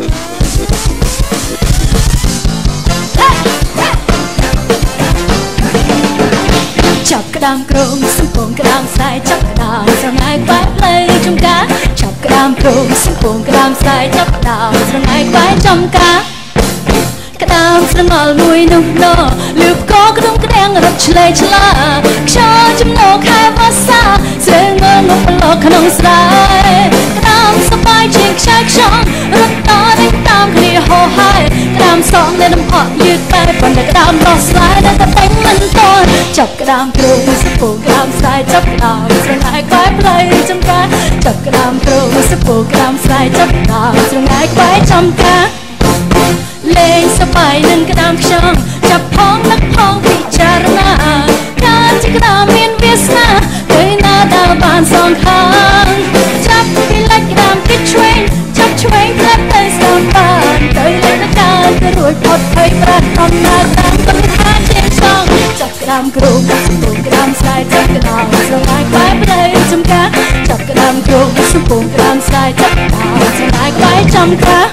จับกระดามกรงซึ่งโป่งกระดามสายจับกระดามสลายไปเลยจมกาจับกระดามกรงซึ่งโป่งกระดามสายจับกระดามสลายไปจมกากระดามสมอลมวยนุ่มโนลืบก็กระดมกระแดงรถเฉลยฉลาชอจำโนแค่ภาษาเสียงเงินงบโลกขนมสายกระดามสบายเชียงชายช่องรถต่อได้ตามคดีโหหายกระดามสองในน้ำหอมยืดไปบนกระดามรอสลายแต่เป็นมันต้นจับกระดามกรงสปูกระดามสายจับกระดามสลายไปเลยจำกาจับกระดามกรงสปูกระดามสายจับกระดามสลายไปจำกาเล่นสบายนั่งกระดามช่องจับพ้องนักพ้องพิจารณาการที่กระดามเมียนเวียสนาเคยหน้าดาวบานสองข้างจับพิลัดกระดามติดช่วยจับช่วยกระเตยสามบานเคยเล่นนักการกระรวยพดเคยประดอนหน้าตามต้นขาเชียงช่องจับกระดามกรงสปูกระดามสายจับกระดามสลายไปเลยจำกาจับกระดามกรงสปูกระดามสายจับกระดามสลายไปจำกา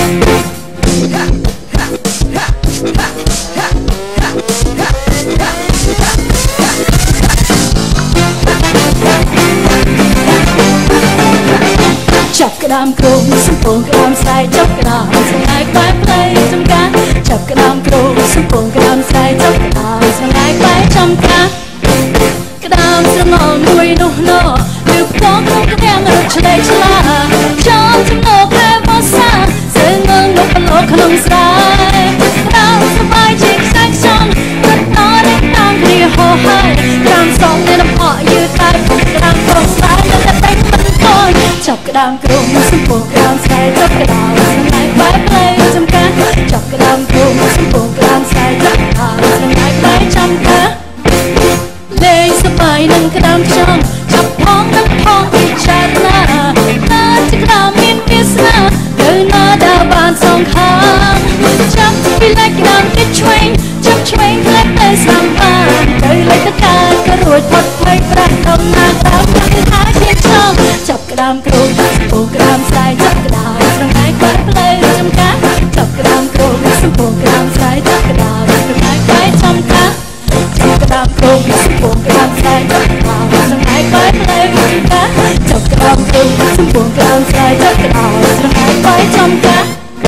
จับกระดามกรงสมโป่งกระดามสายจับกระดามสลายไปเลยจำกาจับกระดามกรงสมโป่งกระดามสายจับกระดามสลายไปจำกากระดามสมองมวยโนโนลืบฟ้องกระแดงรถเฉลยฉลาชอบจำโนแค่ภาษาเสียงเงินงบโลกขนมสายกระดามสบายเชียงแซกช่องรถต่อได้ตามคดีโหหายกระดามสองในน้ำหอมยืดไปกระดามกรงสายแต่เป็นมันต้นจับกระดามกรงสมโป่งกระดามสายจับกระดามสลายไปเลยจำกาจับกระดามกรงสมโป่งกระดามสายจับกระดามสลายไปจำกาเล่นสบายนั่งกระดามช่องจับพ้องนักพ้องพิจารณาการที่กระดามเมียนเวียสนาเดินหน้าดาวบานสองข้างจับพิลัดกระดามติดช่วยจับช่วยกระเตยสามบานเคยเล่นนักการกระรวยพดเคยประดอนหน้าตามต้นขาเชียงช่องจับกระดามกรงสปูกระดามสายจับกระดามสลายไปเลยจำกาจับกระดามกรงสปูกระดามสายจับกระดามสลายไปจำกาจับกระดามกรงสปูกระดามสายจับกระดามสลายไปเลยจำกาจับกระดามกรงสปูกระดามสายจับกระดามสลายไปจำกา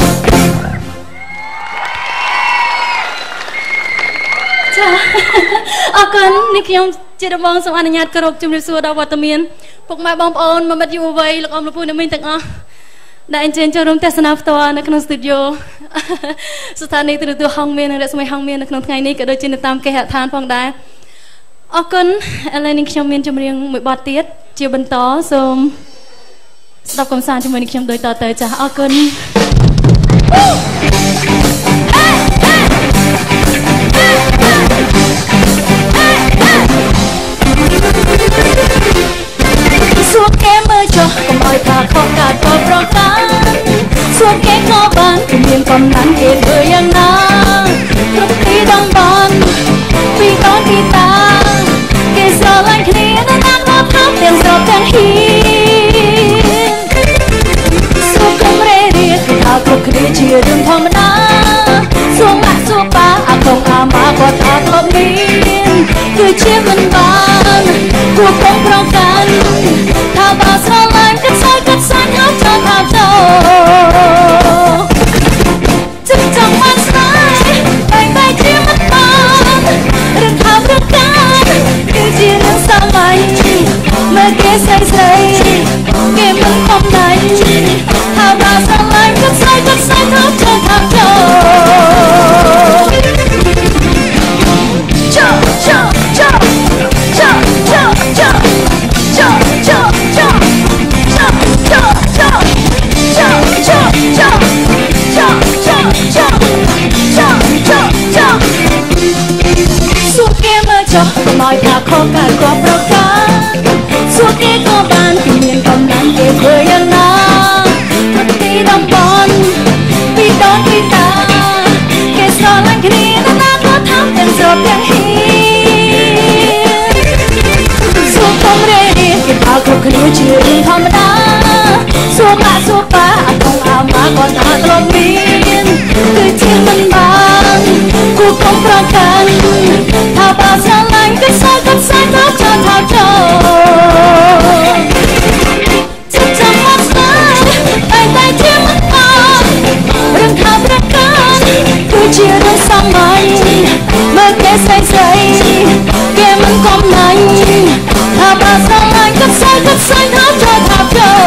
จ้าออกกันนี่ខ្ញុំជារបងសូមអនុញ្ញាតគោរពជំរាបសួរដល់វត្តមានពុកម៉ែបងប្អូនមកមិត្តយុវវ័យលោកអ៊ំលោកពូអ្នកមីងទាំងអស់ដែលអញ្ជើញចូលរួមទស្សនាផ្ទាល់នៅក្នុងស្ទូឌីយោស្ថានីយ៍ទូរទស្សន៍ហងមាននិងរស្មីហងមាននៅក្នុងថ្ងៃនេះក៏ដូចជានៅតាមគេហដ្ឋានផងដែរអរគុណឥឡូវនេះខ្ញុំមានចម្រៀងមួយបទទៀតជាបន្តសូមស្ដាប់កំសាន្តជាមួយនឹងខ្ញុំដូចតទៅចាស់អរគុណសួរគេមើលចុះកុំឲ្យថាខុសការតបប្រកាន់សួរគេក៏បានគ្មានកំណាន់គេធ្វើយ៉ាងណាគ្រប់ទីដងបានពីតនពីតាគេស្រឡាញ់គ្នាណាស់ណាស់មកថោកទាំងស្របទាំងហ៊ានសួរកុំរេរាគឺថាគ្រប់គ្នាជារឿងធម្មតាសួរម៉ាក់សួរប៉ាអាកងអាម៉ាក៏ថាធ្លាប់មានគឺជាមិនបានគួរកុំប្រកាន់ថាបើស្រឡាញ់កាត់សាញ់ហើយចង់ថាចូលចិត្តចង់បានស្នេហ៍បែកជាមិនបានរឿងថាប្រកាន់គឺជារឿងសាមញ្ញមើលគេស្រីគេមិនខំដៃថាបើស្រឡាញ់កាត់សាញ់ហើយចង់ថាសួរគេមើលចុះកុំឲ្យថាខុសការគាត់ប្រកាន់សួរគេក៏បានគឺមានកំណាញ់គេធ្វើយ៉ាងណាប្រទីតំបន់ពីតនពីតាគេស្រឡាញ់គ្នាណាស់ក៏ថាទាំងស្របទាំងហ៊ានសួរកុំរេរាគេថាគ្រប់គ្នាជារឿងធម្មតាសួរម៉ាក់សួរប៉ាអាកងអាម៉ាក៏ថាធ្លាប់ងប្រកាន់ថាបើស្រឡាញ់គឺសល់ទឹកសាច់ទៅចោលថាចោលចិត្តចាំមកស្នេហ៍តែជាមិនបានរឿងថាប្រកាន់គឺជារឿងសាមញ្ញមើលគេស្រីស្រីគេមិនកំណាញ់ថាបើស្រឡាញ់គឺសល់ទឹកសាច់ទៅចោលថាចោល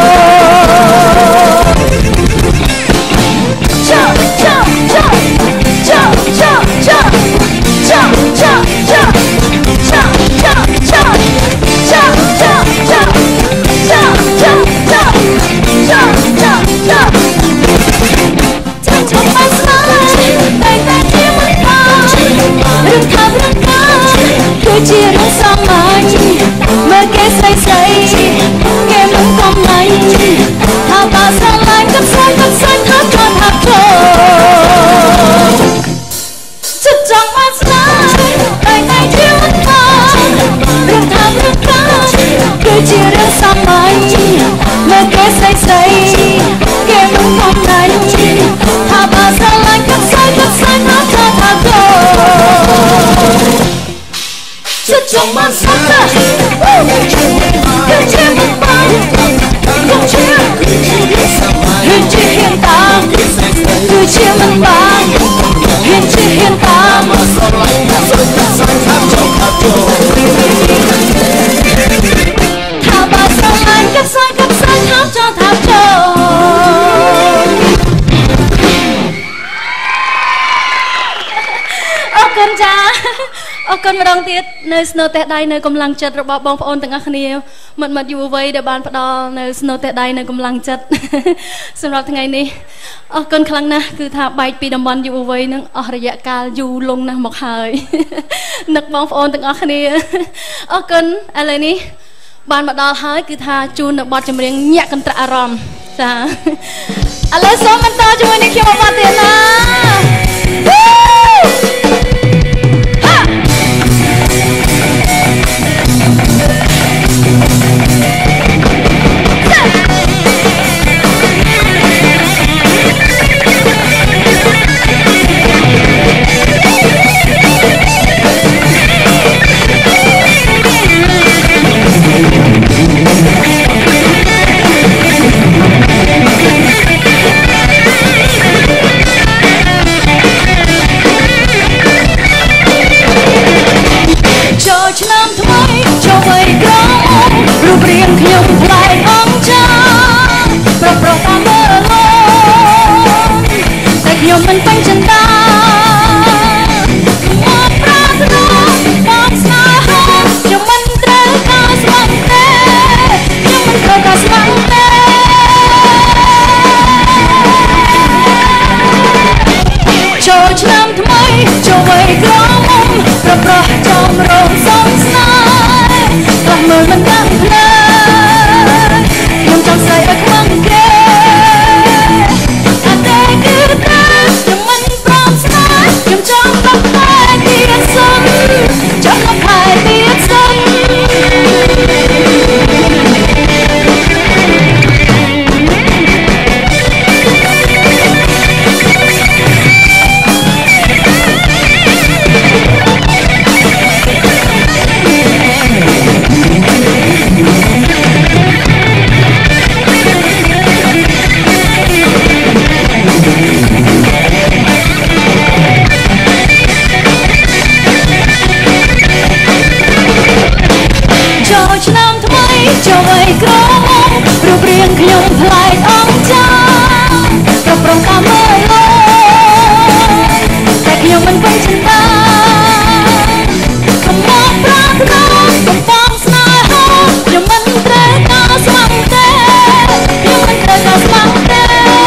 ជារឿងសាមញ្ញមើលគេស្រីស្រីគេមិនកំណាញ់ថាបើស្រឡាញ់ក៏ស្អាតក៏ស្អាតថាគាត់ថាចូលចិត្តចង់មកស្នេហ៍តែជាមិនបានរឿងថារឿងកាគឺជារឿងសាមញ្ញមើលគេស្រីស្រីគេមិនកំណាញ់ថាបើស្រឡាញ់ក៏ស្អាតក៏ស្អាតថាគាត់ថាចូលចិត្តចង់មកស្នេហ៍គឺជាមិនបានគឺជាហ៊ានជាហ៊ានតាមគឺជាមិនបានហ៊ានជាហ៊ានតាមមកស្រឡាញ់ថាស្រឡាញ់ថាចូលថាចូលថាបើស្រឡាញ់ក៏ស្អាតក៏ស្អាតថាចូលថាចូលអរគុណចាអរគុណម្ដងទៀតនៅស្នូលទេះដៃនៅកម្លាំងចិត្តរបស់បងប្អូនទាំងអស់គ្នាមិត្តយុវវ័យដែលបានផ្ដល់នៅស្នូលទេះដៃនៅកម្លាំងចិត្តសម្រាប់ថ្ងៃនេះអរគុណខ្លាំងណាស់គឺថាបែកពីតំបន់យុវវ័យនឹងអស់រយៈកាលយូរលង់ណាស់មកហើយនឹកបងប្អូនទាំងអស់គ្នាអរគុណឥឡូវនេះបានមកដល់ហើយគឺថាជូននៅបទចម្រៀងញាក់កន្ត្រាក់អារម្មណ៍ចាឥឡូវសូមបន្តជាមួយនឹងខ្ញុំមកទៀតណារូបរាងខ្ញុំប្លែកអង្ចាប្រប្រតាមមើលឡងតែខ្ញុំមិនពេញចិន្តាមកប្រាថ្នាមកស្នេហាខ្ញុំមិនត្រូវការស្មងទេខ្ញុំមិនត្រូវការស្មងទេចូលឆ្នាំថ្មីចូលវ័យក្រមុំប្រប្រចំរងសំស្នេហ៍ខ្លះមើលមិនដឹងផ្លូវខ្ញុំចង់ស្អីឲ្យខ្លាំងគេតែគឺតែខ្ញុំមិនព្រមស្នេហ៍ខ្ញុំចង់បខែទៀតសិនចង់បខែទៀតសិនឆ្នាំថ្មីចូលវ័យក្រមុំរូបរាងខ្ញុំប្លែកអង្ចាប្រប្រងតាមមើលឡងតែខ្ញុំមិនពេញចិន្តាកំពុងប្រាថ្នាកំពុងស្នេហាខ្ញុំមិនត្រូវការស្មងទេខ្ញុំមិនត្រូវការស្មងទេ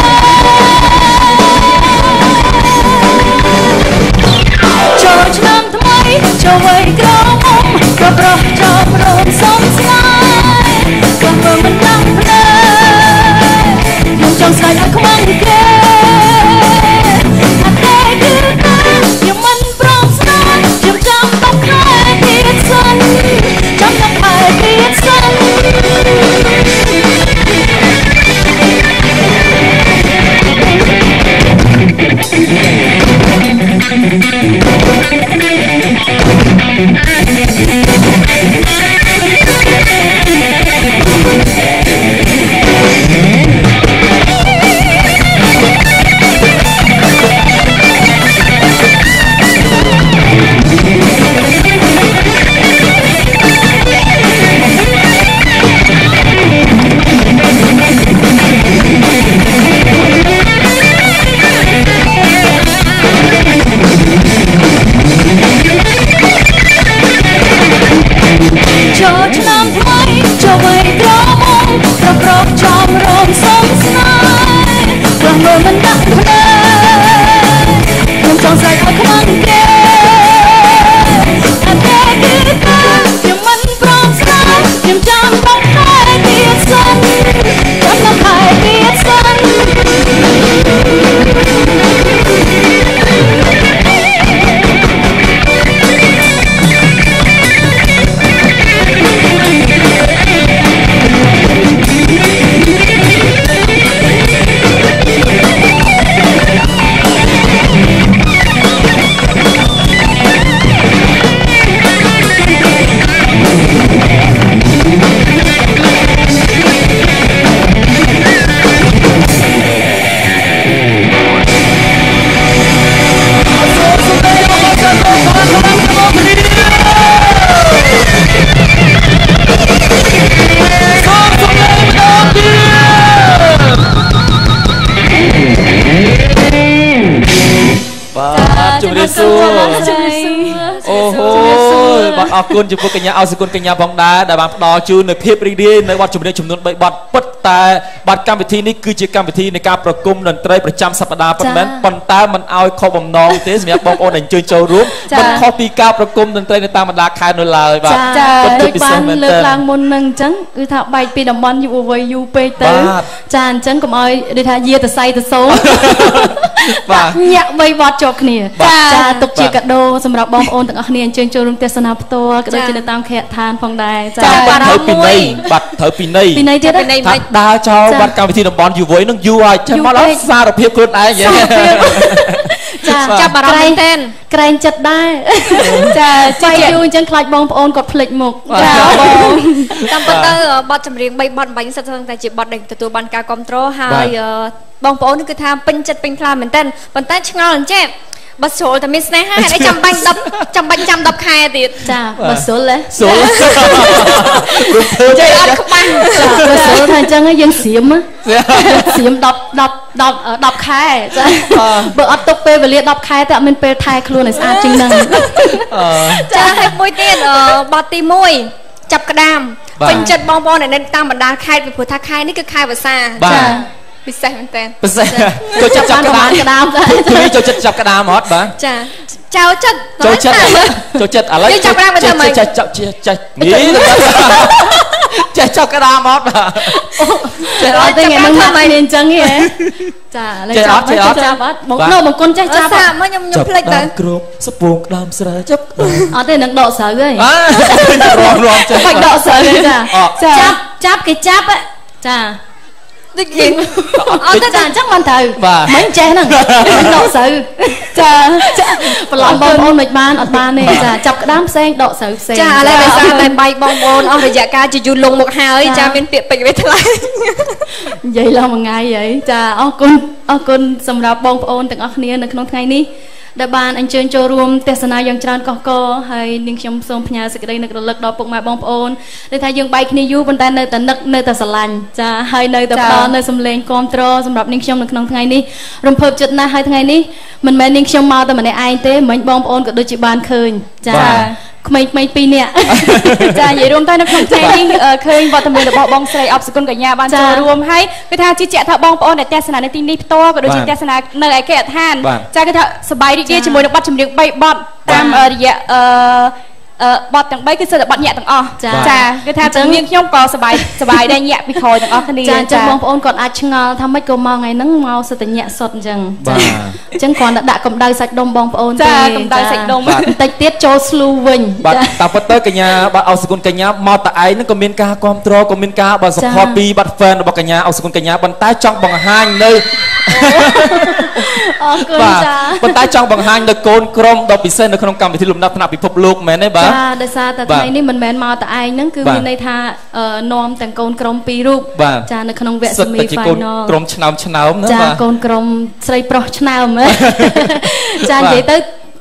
ចូលឆ្នាំថ្មីចូលវ័យក្រមុំប្រប្រោះចំរងសំស្នេហ៍ក៏មើលមិនដឹងផ្លូវខ្ញុំចង់ស្អីឲ្យខ្មាំងគេថាតែគឺតែខ្ញុំមិនព្រមស្នេហ៍ខ្ញុំចង់បខែទៀតសិនចង់បខែទៀតសិនមើលមិនដាក់ភ្នែកខ្ញុំចង់ស្រែកឲ្យខ្លាំងគេតែគេគឺថាខ្ញុំមិនព្រមស្ដាប់ខ្ញុំចាំដល់ខែទៀតសិនចាំដល់ខែទៀតសិនជំរាបសួរអូហូបាទអរគុណចំពោះកញ្ញាអោសុគន្ធកញ្ញាផងដែរដែលបានផ្ដល់ជូននូវភាពរីករាយនៅបទចម្រៀងចំនួន3បទពិតតែបទកម្មវិធីនេះគឺជាកម្មវិធីនៃការប្រគំតន្ត្រីប្រចាំសប្តាហ៍ប៉ុន្មានប៉ុន្តែមិនឲ្យខុសបំណងទេសម្រាប់បងប្អូនដែលអញ្ជើញចូលរួមមិនខុសពីការប្រគំតន្ត្រីនៅតាមបណ្ដាខេត្តនៅឡើយបាទដូចបានលើកឡើងមុននឹងអញ្ចឹងគឺថាបែកពីតំបន់យុវវ័យយូរពេកទៅចាអញ្ចឹងកុំឲ្យដូចថាយាទៅសៃទៅសូនបាទញាក់3បទជាប់គ្នាចាទុកជាកាដូសម្រាប់បងប្អូនទាំងអស់គ្នាអញ្ជើញចូលរួមទស្សនាផ្ទាល់ក៏ដូចជានៅតាមខេត្តឋានផងដែរចាបាទត្រូវពីនៃបាទត្រូវពីនៃទៀតថាដើរចោលបាត់កម្មវិធីតំបន់យុវវ័យនឹងយូរហើយចាំមកដល់សារភាពខ្លួនឯងចាចាប់អារម្មណ៍មែនទែនក្រែងចិត្តដែរចាចាយូរអញ្ចឹងខ្លាចបងប្អូនគាត់ភ្លេចមុខចាបងតាមពិតទៅបទចម្រៀង3បទបាញ់សិតតែជាបទដែលទទួលបានការគ្រប់គ្រងហើយបងប្អូនគឺថាពេញចិត្តពេញខ្លាមិនតែប៉ុន្តែឆ្ងល់អញ្ចឹងបើស្រួលតែមានស្នេហាហេតុអីចាំបាញ់ចាំ10ខែទៀតចាបើស្រួលហ៎ស្រួលចេះអត់ច្បាស់ចាបើស្រួលថាអញ្ចឹងយើងស្រៀម10ខែចាបើអត់ទុកពេលវេលា10ខែតែអត់មានពេលថែខ្លួនឲ្យស្អាតជាងហ្នឹងចាហើយមួយទៀតបទទី1ចាប់ក្តាមពេញចិត្តបងប្អូននៅតាមបណ្ដាខេត្តពីព្រោះថាខែនេះគឺខែវស្សាចាពិសេសមែនតើពិសេសចូលចិត្តចាប់ក្តាមជួយចូលចិត្តចាប់ក្តាមអត់បាទចាចូលចិត្តឥឡូវចាប់ក្តាមទៅធ្វើម៉េចចេះចេះចាប់ក្តាមអត់បាទចេះអត់ទេថ្ងៃហ្នឹងមកអញ្ចឹងហ៎ចាឥឡូវចាប់អត់បងនៅបង្គន់ចេះចាប់សាមកខ្ញុំភ្លេចទៅគ្រប់សពងក្តាមស្រាចាប់អត់ទេនឹងដកស្រូវហីរំចេះបាច់ដកស្រូវចាចាប់គេចាប់ចាដូចយើងអត់តែអញ្ចឹងមិនត្រូវមិនចេះហ្នឹងមិនដកស្រូវចាប្រឡំបងប្អូនមិនបានអត់បានទេចាចាប់ក្តាមផ្សេងដកស្រូវផ្សេងចាឥឡូវដោយសារតែបែកបងប្អូនអស់រយៈកាលជាយូរលងមកហើយចាមានពាក្យពេចន៍វាថ្លៃនិយាយឡើងមួយថ្ងៃហីចាអរគុណសម្រាប់បងប្អូនទាំងអស់គ្នានៅក្នុងថ្ងៃនេះដែលបានអញ្ជើញចូលរួមទស្សនាយ៉ាងច្រើនកុះករហើយនាងខ្ញុំសូមផ្ញើសេចក្តីនឹករលឹកដល់ពុកម៉ែបងប្អូនដែលថាយើងបែកគ្នាយូរប៉ុន្តែនៅតែនឹកនៅតែស្រឡាញ់ចាហើយនៅតែផ្ដល់នៅសំឡេងគាំទ្រសម្រាប់នាងខ្ញុំនៅក្នុងថ្ងៃនេះរំភើបចិត្តណាស់ហើយថ្ងៃនេះមិនមែននាងខ្ញុំមកតែម្នាក់ឯងទេមិញបងប្អូនក៏ដូចជាបានឃើញចាក្មេងៗ2នាក់ចានិយាយរួមទៅនៅក្នុងថ្ងៃនេះឃើញវត្តមានរបស់បងស្រីអបសុគន្ធកញ្ញាបានចូលរួមហើយគឺថាជឿជាក់ថាបងប្អូនដែលទស្សនានៅទីនេះផ្ទាល់ក៏ដូចជាទស្សនានៅឯកេដ្ឋានចាគឺថាសប្បាយរីករាយជាមួយនឹងបទចម្រៀង3បទតាមរយៈបទទាំង3គឺសិតតែបទញាក់ទាំងអស់ចាគឺថាទាំងនាងខ្ញុំក៏សប្បាយដែរញាក់ពីក្រោយទាំងអស់គ្នាចាអញ្ចឹងបងប្អូនគាត់អាចឆ្ងល់ថាម៉េចក៏មកថ្ងៃហ្នឹងមកសិតតែញាក់សុតអញ្ចឹងចាអញ្ចឹងគ្រាន់តែដាក់កម្ដៅសាច់ដុំបងប្អូនទេចាកម្ដៅសាច់ដុំបន្តិចទៀតចូលស្លូវិញបាទតាមពិតទៅកញ្ញាបាទអោសុគន្ធកញ្ញាមកតែឯងហ្នឹងក៏មានការគ្រប់គ្រងក៏មានការបាទ support ពីបាទ fan របស់កញ្ញាអោសុគន្ធកញ្ញាប៉ុន្តែចង់បង្ហាញនៅអរគុណចាប៉ុន្តែចង់បង្ហាញនៅកូនក្រុមដ៏ពិសេសនៅក្នុងកម្មវិធីលំដាប់ថ្នាក់ពិភពលោកមែនទេបាទចាដោយសារតែថ្ងៃនេះមិនមែនមកតែឯងហ្នឹងគឺមានន័យថានាំទាំងកូនក្រុម2រូបចានៅក្នុងវគ្គ semi final ក្រុមឆ្នើមណាចាកូនក្រុមស្រីប្រុសឆ្នើមចានិយាយទៅ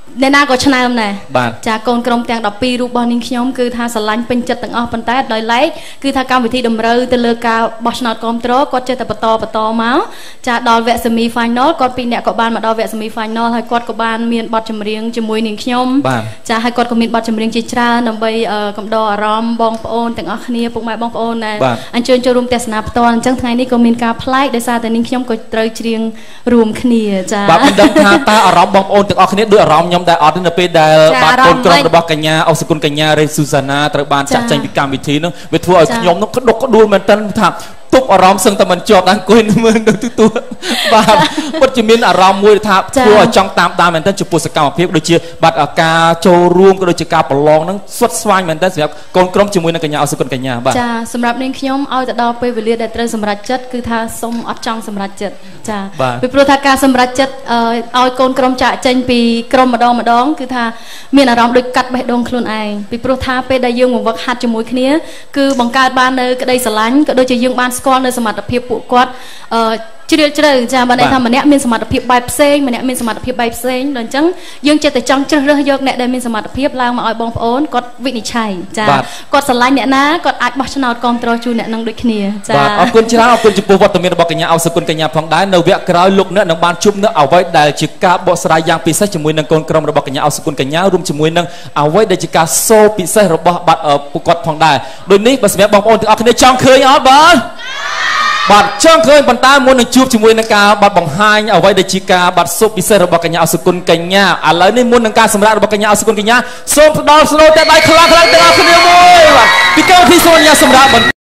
អ្នកណាក៏ឆ្នើមដែរចាកូនក្រុមទាំង12រូបរបស់នាងខ្ញុំគឺថាស្រឡាញ់ពេញចិត្តទាំងអស់ប៉ុន្តែដោយឡែកគឺថាកម្មវិធីតម្រូវទៅលើការបោះឆ្នោតគ្រប់គ្រងគាត់ចេះតែបន្តមកចាដល់វគ្គ semi final គាត់ពីរអ្នកក៏បានមកដល់វគ្គ semi final ហើយគាត់ក៏បានមានបទចម្រៀងជាមួយនាងខ្ញុំចាហើយគាត់ក៏មានបទចម្រៀងជាច្រើនដើម្បីកំដរអារម្មណ៍បងប្អូនទាំងអស់គ្នាពុកម៉ែបងប្អូនដែលអញ្ជើញចូលរួមទស្សនាផ្ទាល់អញ្ចឹងថ្ងៃនេះក៏មានការប្លែកដោយសារតែនាងខ្ញុំក៏ត្រូវច្រៀងរួមគ្នាចាបាទមិនដឹងថាតើអារម្មណ៍បងប្អូនទាំងអស់គ្នាដូចអារម្មណ៍ខ្ញុំដែរអត់នៅពេលដែលបាទកូនក្រុមរបស់កញ្ញាអុកសុគន្ធកញ្ញារេស៊ូសាណាត្រូវបានចាក់ចែងពីកម្មវិធីនោះវាធ្វើឲ្យខ្ញុំនោះក្តុកក្តួលមែនតើថាទុបអារម្មណ៍សឹងតែមិនជាប់ដល់អង្គុយមើលនៅទូបាទពិតជាមានអារម្មណ៍មួយថាធ្វើឲ្យចង់តាមដានមែនតើចំពោះសកម្មភាពដូចជាបាទការចូលរួមក៏ដូចជាការប្រឡងហ្នឹងស្វិតស្វាញមែនតើសម្រាប់កូនក្រុមជាមួយនឹងកញ្ញាអុកសុគន្ធកញ្ញាបាទចាសម្រាប់នាងខ្ញុំឲ្យទៅដល់ពេលវេលាដែលត្រូវសម្រេចចិត្តគឺថាសូមអត់ចង់សម្រេចចិត្តចាពីព្រោះថាការសម្រេចចិត្តឲ្យកូនក្រុមចាក់ចេញពីក្រុមម្ដងគឺថាមានអារម្មណ៍ដូចកាត់បេះដូងខ្លួនឯងពីព្រោះថាពេលដែលយើងមកវឹកហាត់ជាមួយគ្នាគឺបង្កើតបាននៅក្តីស្រឡាញ់ក៏ដូចជាយើងបានស្គាល់នៅសមត្ថភាពពួកគាត់ជ្រាលជ្រៅចាបើន័យថាម្នាក់មានសមត្ថភាពបែបផ្សេងម្នាក់មានសមត្ថភាពបែបផ្សេងដល់អញ្ចឹងយើងចិត្តតែចង់ជ្រើសរើសយកអ្នកដែលមានសមត្ថភាពឡើងមកឲ្យបងប្អូនគាត់វិនិច្ឆ័យចាគាត់ស្រឡាញ់អ្នកណាគាត់អាចបោះឆ្នោតគ្រប់គ្រងជូនអ្នកនឹងដូចគ្នាចាបាទអរគុណច្រើនអរគុណចំពោះវត្តមានរបស់កញ្ញាអុកសុគន្ធកញ្ញាផងដែរនៅវគ្គក្រោយលោកអ្នកនឹងបានជួបនៅអ្វីដែលជាការបកស្រាយយ៉ាងពិសេសជាមួយនឹងកូនក្រុមរបស់កញ្ញាអុកសុគន្ធកញ្ញារួមជាមួយនឹងអ្វីដែលជាការសូពិសេសរបស់បាត់ពួកគាត់ផងដែរដូចនេះបើសម្រាប់បងប្អូនទាំងអស់គ្នាចង់ឃើញអត់បាទបាទចង់ឃើញប៉ុន្តែមុននឹងជួបជាមួយនឹងការបាត់បង្ហាញអ្វីដែលជាការបាត់សុបពិសេសរបស់កញ្ញាអុកសុគន្ធកញ្ញាឥឡូវនេះមុននឹងការសម្រាប់របស់កញ្ញាអុកសុគន្ធកញ្ញាសូមផ្ដល់ស្នូលតែដៃខ្លាំងៗទាំងអស់គ្នាមួយបាទពីកម្មវិធីសូមកញ្ញាសម្រាប់